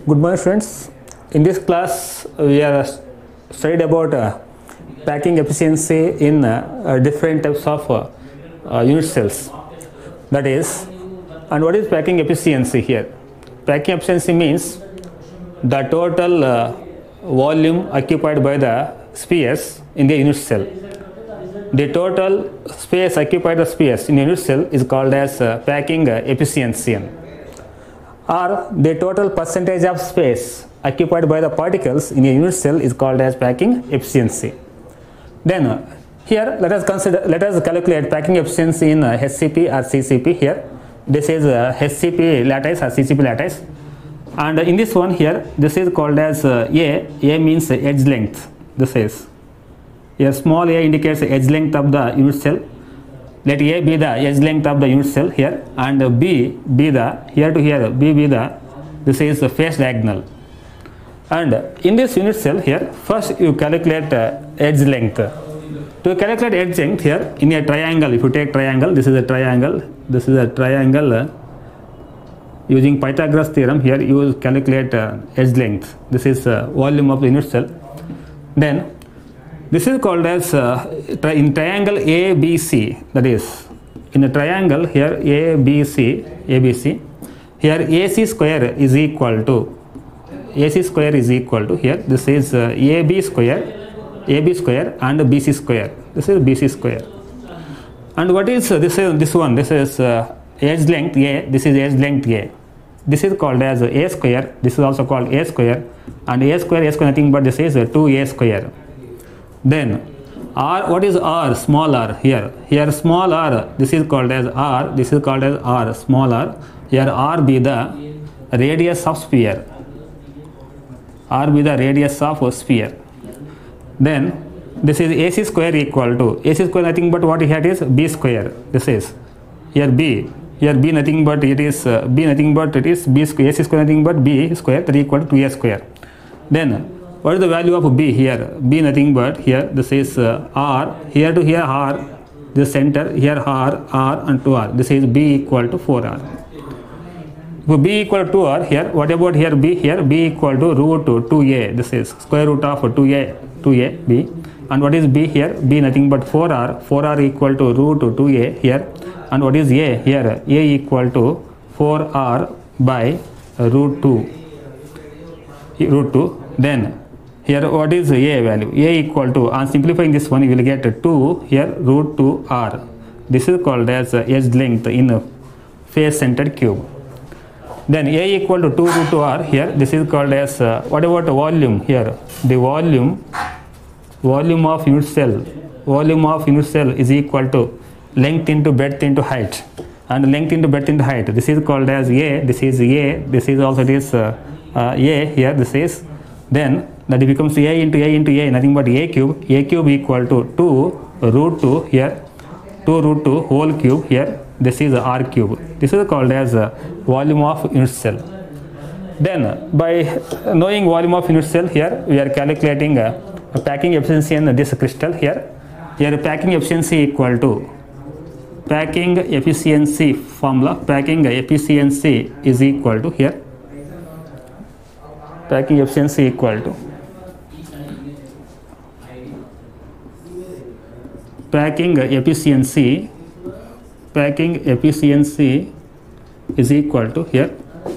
Good morning, friends. In this class, we are studied about packing efficiency in different types of unit cells. That is, and what is packing efficiency here? Packing efficiency means the total volume occupied by the spheres in the unit cell. The total space occupied by the spheres in the unit cell is called as packing efficiency. Or the total percentage of space occupied by the particles in a unit cell is called as packing efficiency. Then here let us calculate packing efficiency in HCP or CCP. Here this is HCP lattice or CCP lattice, and in this one here this is called as A means edge length. This is here small a indicates the edge length of the unit cell. Let A be the edge length of the unit cell here, and B be the here to here B be the this is the face diagonal. And in this unit cell here, first you calculate edge length. To calculate edge length here in a triangle, if you take triangle, this is a triangle, this is a triangle. Using Pythagoras theorem here, you will calculate edge length. This is volume of the unit cell. Then this is called as in triangle ABC, that is in a triangle here ABC, here AC square is equal to here this is AB square and BC square. This is BC square. And what is this is this one? This is edge length A. This is edge length A. This is called as A square. This is also called A square, and A square nothing but this is 2A square. Then R, what is R? Small r here. Here small r, this is called as R. This is called as R, small r. Here R be the radius of sphere. R be the radius of sphere. Then this is AC square equal to AC square nothing but what here is B square. This is here B. Here B nothing but it is B square. AC square nothing but B square, that is equal to 2A square. Then what is the value of B here? B nothing but here this is R, here to here R, this center here R and 2R. This is B equal to 4R. If B equal to 2R here, what about here B? Here B equal to root 2A. This is square root of 2A B. And what is B here? B nothing but 4R. 4R equal to root 2A here. And what is A here? A equal to 4R by root 2. Then here what is A value? A equal to, on simplifying this one you will get 2 here root 2R. This is called as edge length in a face centered cube. Then A equal to 2 root 2R here, this is called as what about volume here? The volume of unit cell is equal to length into breadth into height, and length into breadth into height. This is called as A. This is A. This is also this A here. This is then that it becomes A into A nothing but A cube. A cube equal to 2 root 2 here, 2 root 2 whole cube here. This is R cube. This is called as volume of unit cell. Then by knowing volume of unit cell here, we are calculating packing efficiency in this crystal here. Here packing efficiency equal to packing efficiency formula. Packing efficiency is equal to here. Packing efficiency equal to packing efficiency is equal to here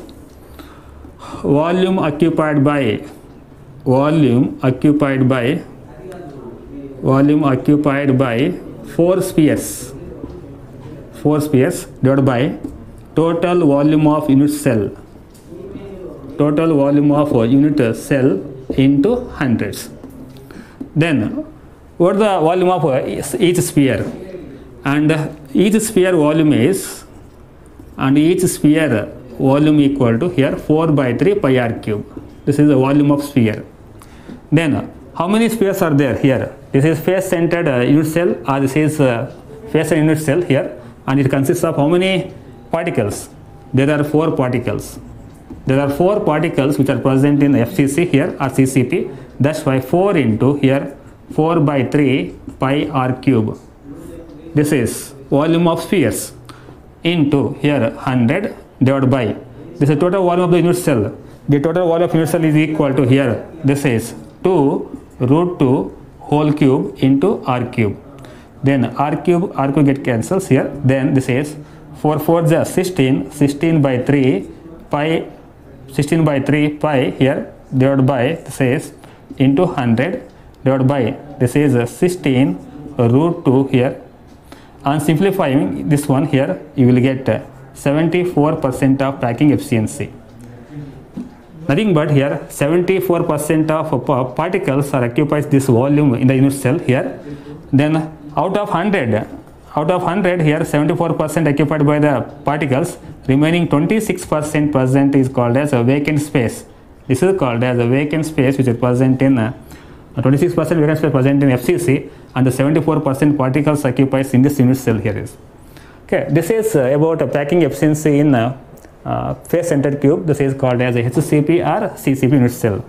volume occupied by 4 spheres divided by total volume of unit cell into hundreds. Then what the volume of each sphere, and each sphere volume is, and each sphere volume equal to here 4 by 3 pi r cube. This is the volume of sphere. Then how many spheres are there here? This is face centered unit cell, or this is face centered unit cell here, and it consists of how many particles? There are 4 particles. There are 4 particles which are present in FCC here or CCP. That's why 4 into here 4 by 3 pi r cube. This is volume of spheres into here 100 divided by this is total volume of the unit cell. the total volume of unit cell is equal to here, this is 2 root 2 whole cube into r cube. Then r cube get cancels here. Then this is 4 4 is 16, 16 by 3 pi, 16 by 3 pi here divided by this is into 100 divided by this is 16 root 2 here. And simplifying this one here, you will get 74% of packing efficiency. Nothing but here 74% of particles are occupies this volume in the unit cell here. Then out of 100 here 74% occupied by the particles, remaining 26% present is called as a vacant space. This is called as a vacant space which is present in 26% vacant space present in FCC, and the 74% particles occupies in this unit cell here is. Okay, this is about packing efficiency in face centered cube. This is called as a HCP or CCP unit cell.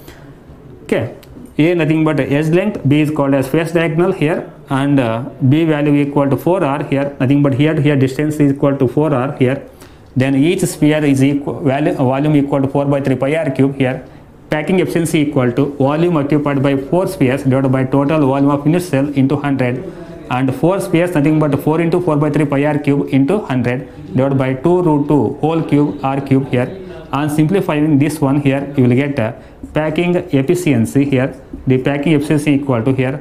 Okay, A nothing but edge length, B is called as face diagonal here, and B value equal to 4r here, nothing but here distance is equal to 4r here. Then each sphere is equal volume equal to 4 by 3 pi r cube here. Packing efficiency equal to volume occupied by 4 spheres divided by total volume of unit cell into 100, and 4 spheres nothing but 4 into 4 by 3 pi r cube into 100 divided by 2 root 2 whole cube r cube here. And simplifying this one here, you will get packing efficiency here. The packing efficiency equal to here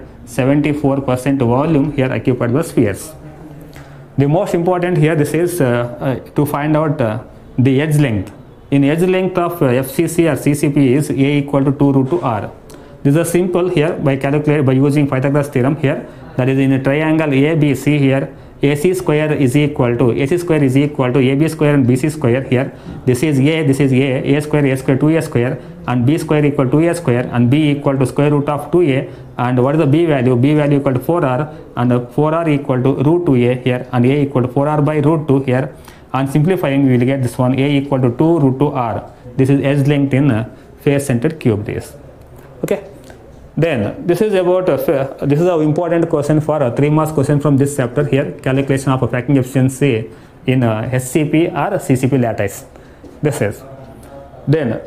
74% volume here occupied by spheres. The most important here, this is to find out the edge length. In edge length of FCC or CCP is A equal to 2 root 2 r. This is simple here by using Pythagoras theorem here. That is in a triangle ABC here, AC square is equal to AB square and BC square here. This is A square 2A square, and B square equal to 2A square, and B equal to square root of 2A. And what is the B value? B value equal to 4r, and 4r equal to root 2A here, and A equal to 4r by root 2 here. And simplifying, we will get this one, A equal to 2 root 2 r. This is edge length in face centered cube this. Okay. Then this is about this is an important question for a 3 marks question from this chapter here, calculation of a packing efficiency in SCP or CCP lattice. This is. Then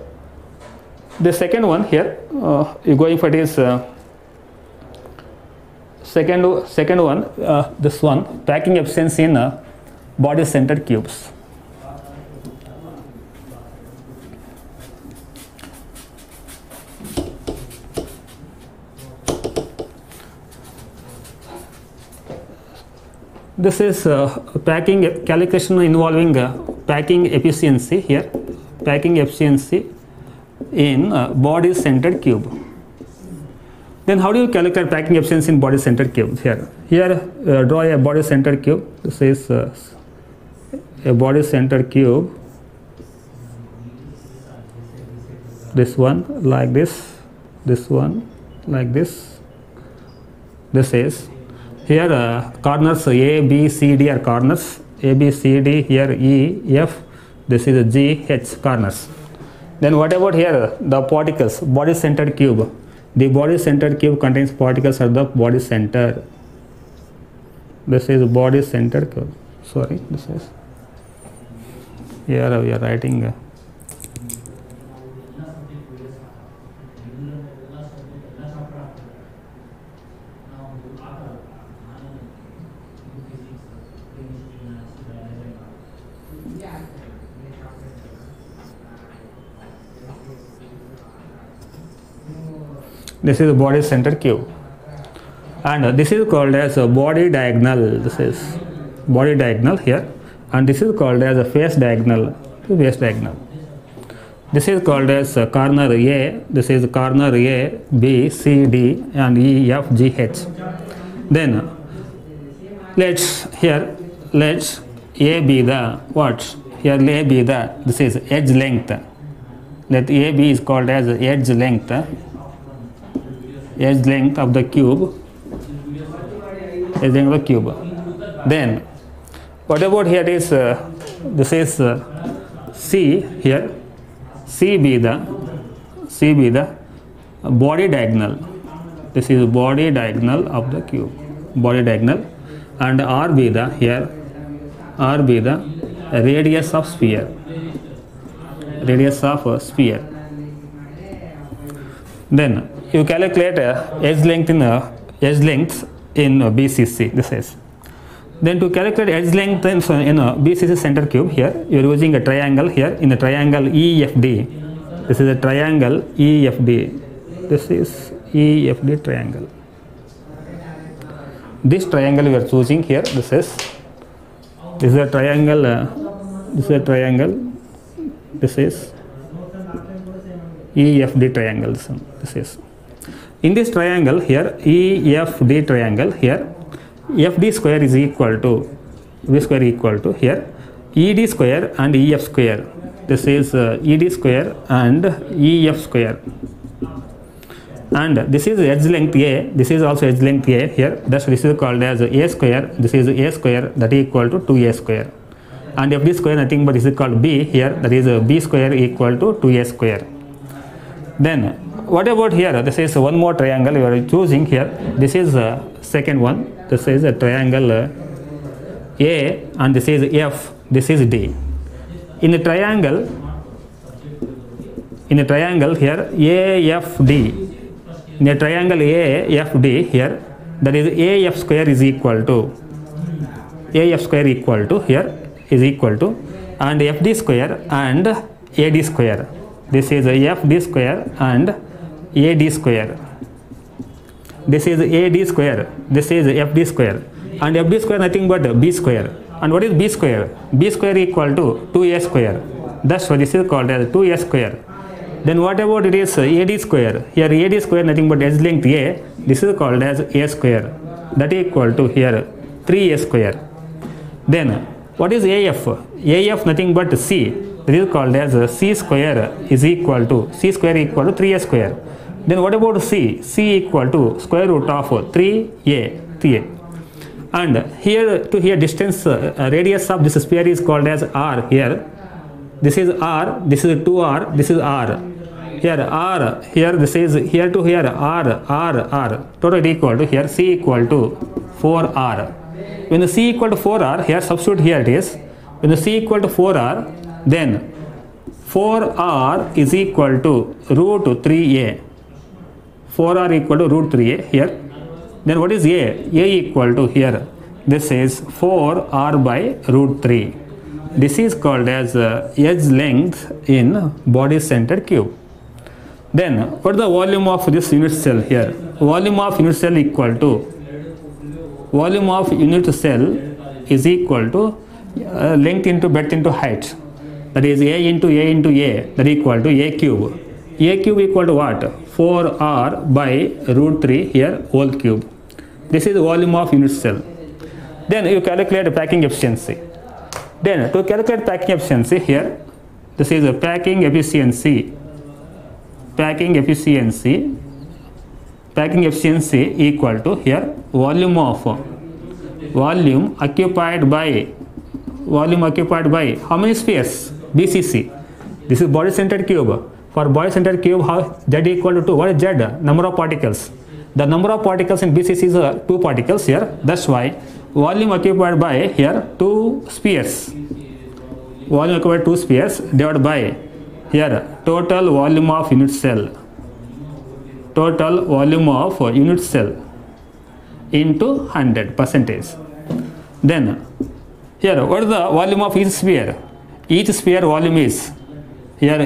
the second one here, you going for this second one, this one, packing efficiency in body centered cubes. This is packing calculation involving packing efficiency here, packing efficiency in body centered cube. Then how do you calculate packing efficiency in body centered cube here? Here draw a body centered cube. This is a body centered cube. This one like this one like this. This is here corners A, B, C, D are corners. A, B, C, D, here E, F, this is a G, H corners. Then what about here the particles, body centered cube. The body centered cube contains particles at the body center. This is body centered cube. Sorry, this is here we are writing this is a body centered cube, and this is called as a body diagonal. This is body diagonal here, and this is called as a face diagonal. Face diagonal. This is called as corner A. This is corner A, B, C, D, and E, F, G, H. Then let's A be the what? Here A be the, this is edge length. Let A be is called as edge length. Edge length of the cube, edge length of the cube. Then what about here is this is C here, C be the body diagonal. This is body diagonal of the cube, body diagonal, and R be the here, R be the radius of sphere, radius of sphere. Then you calculate edge length in BCC. This is. Then to calculate edge length in BCC center cube, here you are using a triangle here in the triangle EFD. This is a triangle EFD. This is EFD triangle. This triangle we are choosing here. This is a triangle. This is a triangle. This is EFD triangle. This is in this triangle here, EFD triangle here. FD square is equal to V square equal to here ED square and EF square. This is ED square and EF square. And this is edge length A. This is also edge length A here. Thus this is called as A square. This is A square, that is equal to 2A square. And FD square nothing but this is called B here. That is B square equal to 2A square. Then what about here? This is one more triangle we are choosing here. This is second one. This is a triangle A and this is F. This is D. In the triangle here AFD. In the triangle AFD here, that is AF square is equal to here is equal to and FD square and AD square. This is FD square and AD square. This is AD square. This is FD square. And FD square nothing but B square. And what is B square? B square equal to 2A square. That's why this is called as 2A square. Then what about it is AD square? Here AD square nothing but edge length A. This is called as A square. That is equal to here 3A square. Then what is AF? AF nothing but C. This is called as C square is equal to 3A square. Then what about C? C equal to square root of 3A. And here to here distance radius of this sphere is called as R here. This is R, this is 2R, this is R. Here R, here this is here to here R. Total equal to here C equal to 4R. When the C equal to 4R, here substitute here it is. When the C equal to 4R, then 4R is equal to root 3A. 4R equal to root 3A here. Then what is A? A equal to here. This is 4R by root 3. This is called as edge length in body centered cube. Then what is the volume of this unit cell here? Volume of unit cell equal to length into breadth into height. That is A into A into A, that is equal to A cube. A cube equal to what? 4R by root 3 here whole cube. This is the volume of unit cell. Then you calculate packing efficiency. Then to calculate packing efficiency here, this is a packing efficiency equal to here volume occupied by how many spheres? BCC. This is body centered cube. For body centered cube, how Z equal to 2? What is Z? Number of particles. The number of particles in BCC is 2 particles here. That's why volume occupied by here 2 spheres. Volume occupied 2 spheres divided by here total volume of unit cell. Total volume of unit cell into 100%. Then here what is the volume of each sphere? Each sphere volume is here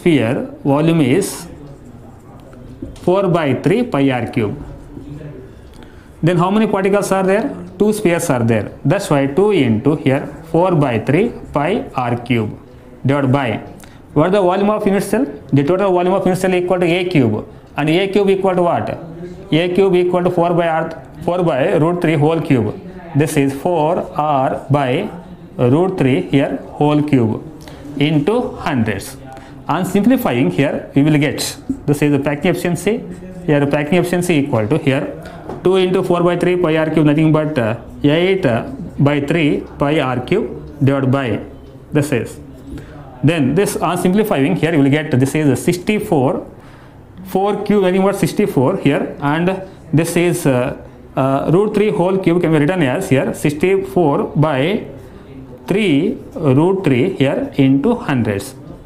4 by 3 pi r cube. Then how many particles are there? 2 spheres are there. That's why 2 into here 4 by 3 pi r cube divided by what is the volume of unit cell? The total volume of unit cell equal to A cube. And A cube equal to what? A cube equal to 4 by root 3 whole cube. This is 4R by root 3 here whole cube into hundreds. On simplifying here we will get this is the packing efficiency. Here packing efficiency equal to here 2 into 4 by 3 pi r cube nothing but 8 by 3 pi r cube divided by this is. Then this on simplifying here you will get this is 64 4 cube nothing but 64 here, and this is root 3 whole cube can be written as here 64 by 3 root 3 here into hundreds.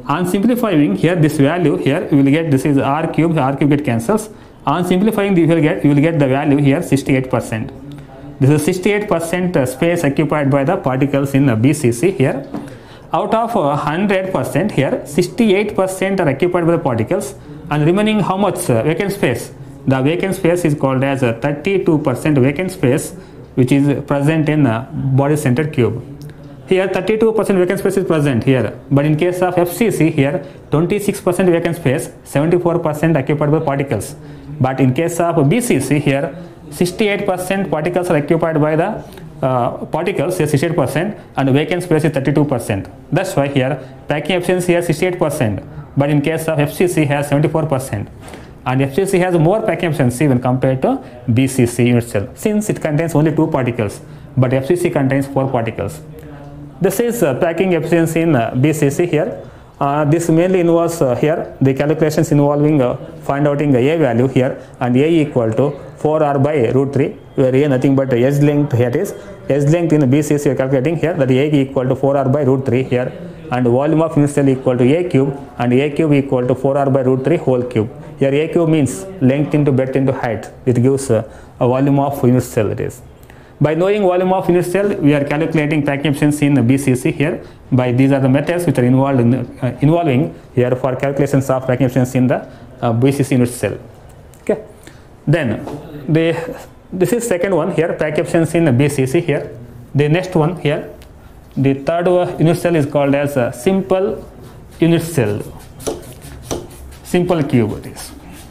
On simplifying here, this value here you will get, this is r cube get cancels. On simplifying you will get the value here 68%. This is 68% space occupied by the particles in BCC here. Out of 100% here, 68% are occupied by the particles, and remaining how much vacant space? The vacant space is called as 32% vacant space, which is present in body centered cube. Here 32% vacant space is present here, but in case of FCC here 26% vacant space, 74% occupied by particles. But in case of BCC here 68% particles are occupied by the particles, here 68%, and vacant space is 32%. That's why here packing efficiency here 68%, but in case of FCC has 74%. And FCC has more packing efficiency when compared to BCC unit cell, since it contains only 2 particles, but FCC contains 4 particles. This is packing efficiency in BCC here. This mainly involves here the calculations involving find outing A value here, and A equal to 4r by root 3, where A nothing but edge length here is. Edge length in BCC we are calculating here, that A equal to 4r by root 3 here, and volume of unit cell equal to A cube, and A cube equal to 4r by root 3 whole cube. Here A cube means length into breadth into height. It gives a volume of unit cell it is. By knowing volume of unit cell, we are calculating packing efficiency in the BCC here. By these are the methods which are involved in involving here for calculations of packing efficiency in the BCC unit cell. Okay. Then this is second one here, packing efficiency in the BCC here. The next one here, the third unit cell is called as a simple unit cell, simple cube it is.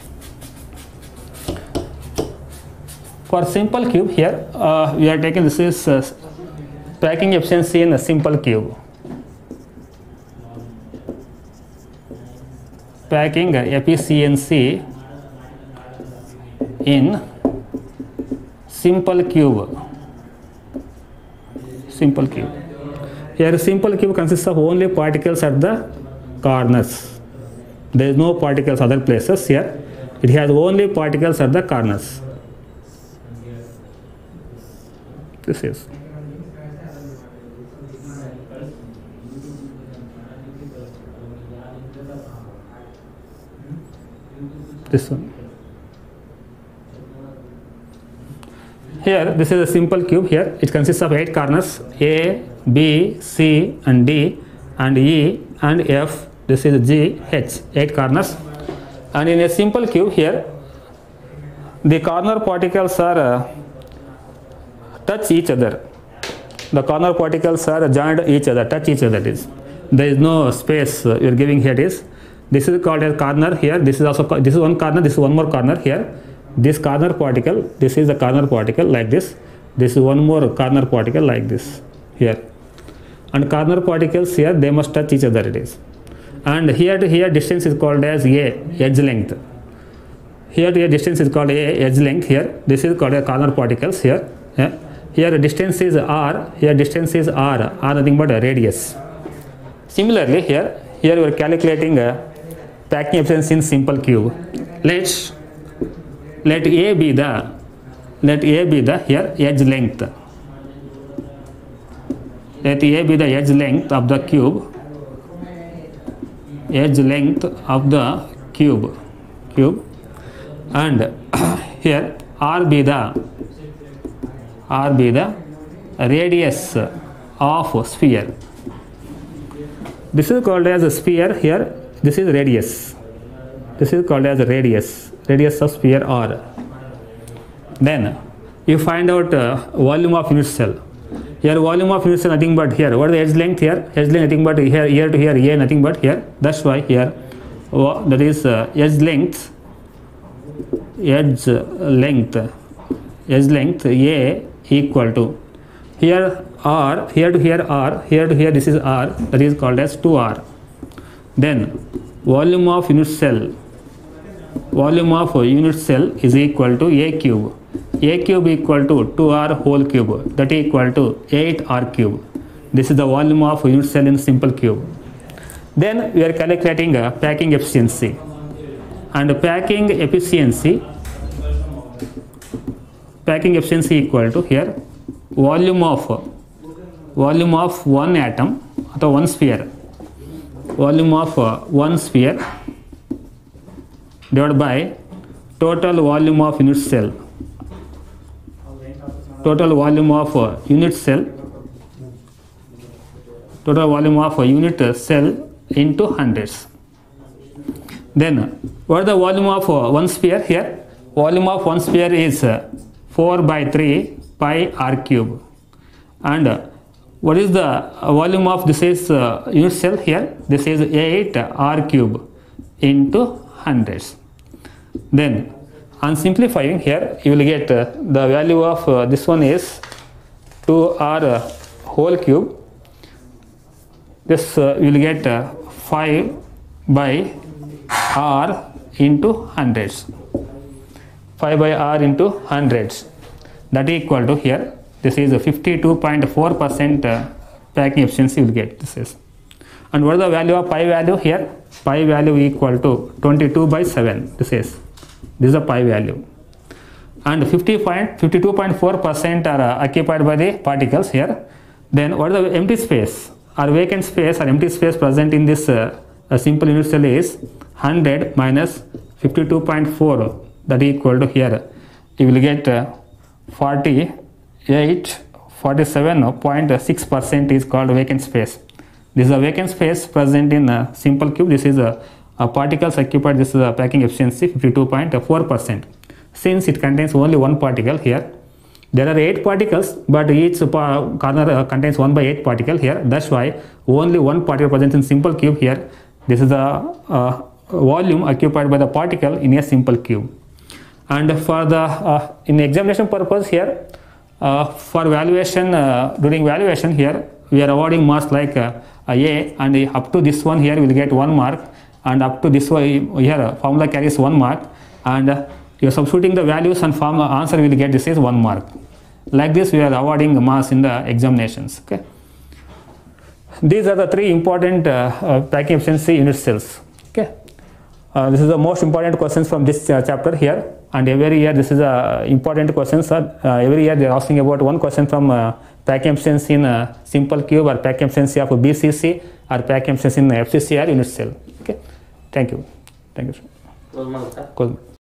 For simple cube here, we are taking, this is packing efficiency in a simple cube. Packing efficiency in simple cube. Simple cube. Here simple cube consists of only particles at the corners. There is no particles other places here. It has only particles at the corners. This is this one. Here this is a simple cube here. It consists of 8 corners, A, B, C and D, and E and F. This is G, H, 8 corners. And in a simple cube here, the corner particles are touch each other. The corner particles are joined each other, touch each other. There is no space you are giving here. This is called a corner here. This is also, this is one corner, this is one more corner here. This corner particle, this is a corner particle like this. This is one more corner particle like this here. And corner particles here, they must touch each other it is. And here to here distance is called as A, edge length. Here to here distance is called A, edge length here. This is called a corner particles here. Yeah. Here the distance is r, here distance is r nothing but a radius. Similarly here we are calculating a packing efficiency in simple cube. Let A be the here edge length. Let A be the edge length of the cube. Edge length of the cube. And here r be the radius of sphere. This is called as a sphere here. This is radius. This is called as a radius of sphere R. Then you find out volume of unit cell. Here volume of unit cell nothing but here. What is the edge length here? Edge length nothing but here to here, A nothing but here. That's why here that is edge length A equal to here R, here to here R, here to here this is R, that is called as 2R. Then volume of unit cell is equal to A cube. A cube equal to 2R whole cube, that is equal to 8R cube. This is the volume of unit cell in simple cube. Then we are calculating packing efficiency. And packing efficiency equal to here volume of one atom or one sphere. volume of one sphere divided by total volume of unit cell. Total volume of unit cell. Total volume of unit cell into hundreds. Then what is the volume of one sphere here? Volume of one sphere is 4 by 3 pi r cube. And what is the volume of this is unit cell here? This is 8 r cube into hundreds. Then on simplifying here, you will get the value of this one is 2r whole cube. This you will get 5 by r into hundreds. 5 by r into hundreds. That is equal to here. This is a 52.4% packing efficiency you will get. This is. And what is the value of pi value here? Pi value equal to 22 by 7. This is the pi value. And 52.4% are occupied by the particles here. Then what is the empty space or vacant space or empty space present in this simple unit cell is 100 minus 52.4. That is equal to here. You will get 47.6% is called vacant space. This is a vacant space present in a simple cube. This is a particles occupied. This is a packing efficiency 52.4%. Since it contains only one particle here, there are 8 particles, but each corner contains 1 by 8 particle here. That's why only one particle present in simple cube here. This is the volume occupied by the particle in a simple cube. And for the in examination purpose here, for valuation during valuation here, we are awarding marks like A, and up to this one here we will get 1 mark, and up to this one here formula carries 1 mark, and you are substituting the values and answer will get this is 1 mark. Like this we are awarding marks in the examinations. Okay. These are the 3 important packing efficiency unit cells. Okay. This is the most important questions from this chapter here, and every year this is important questions. Every year they are asking about one question from packing efficiency in simple cube, or packing efficiency of BCC, or packing efficiency in FCC or unit cell. Okay. Thank you. Thank you. Cool.